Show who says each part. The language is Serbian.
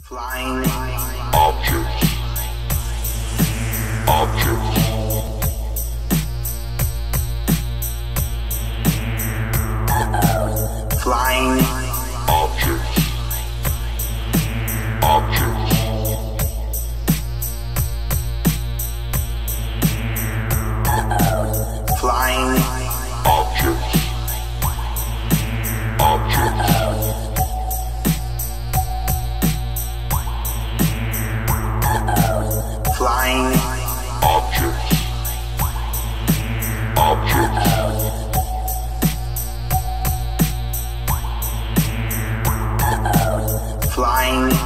Speaker 1: Flying objects. Objects. Flying objects. Objects. Flying objects. Objects. Flying objects. Objects. Flying